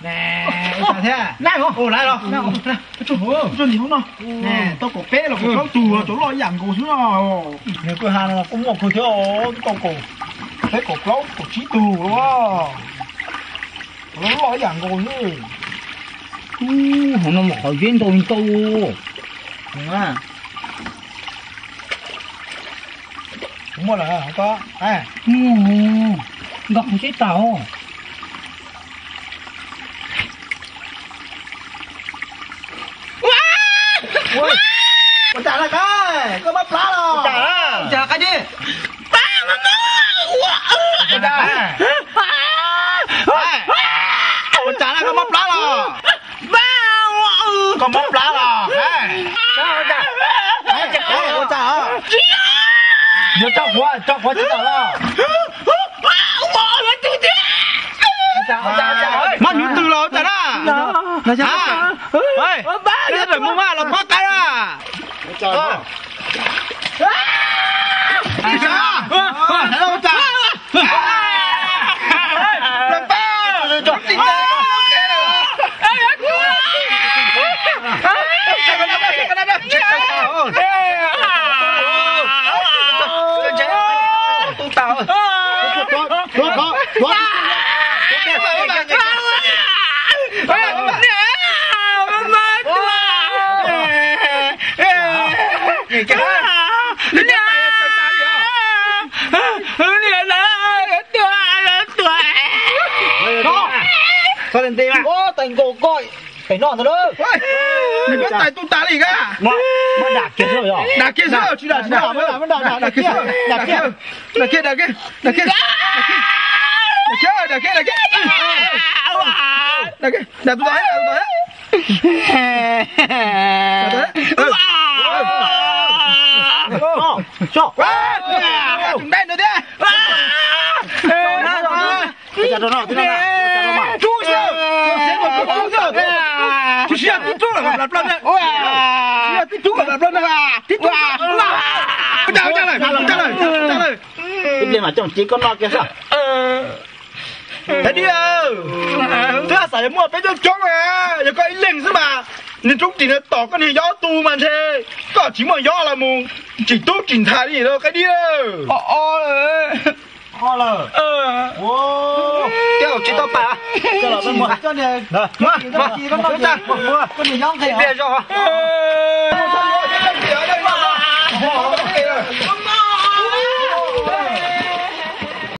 来，啥天？ 来哦， 哦来了， 来哦，来，做好， 做牛呢？哎，到个白了，我做做老养狗去了哦。你过下了，我摸过条狗狗，在狗包狗鸡肚了哇，老养狗去。 我们好运动多， 啊。摸了，好哥，哎， 我好知道。 我打了开，干嘛不拉了？ 打了， 打开去。 爸，我打，我打了，干嘛不拉了？ 爸，我干嘛不拉了？哎，我打啊！你要着火知道了。妈牛犊了，打了。那家伙，喂，你怎么骂了？快打啊！你啥？来了，我打。老爸，快点对吧？我等个ก้อยไปนอนเถอะเลย你不带都打你个我打结束了打结束去打打需要记住了，不然呢？需要记住了，不然呢？记住啊！不打了！ cái gì mà chồng chỉ có lo kia sao? Thế đi thế là phải mua cái trong trống à, giờ có ý linh chứ mà. Nên chúng chỉ là tỏ con này gió tu mà thế. Có chỉ mà gió là mù, chỉ tu chỉnh thái gì đâu cái đi rồi. Ho lờ. Cái chỉ tao bà. Cho là bên mua. Cho này. Mua. Con nói gì? Mua. Con này gió thầy. Bia cho.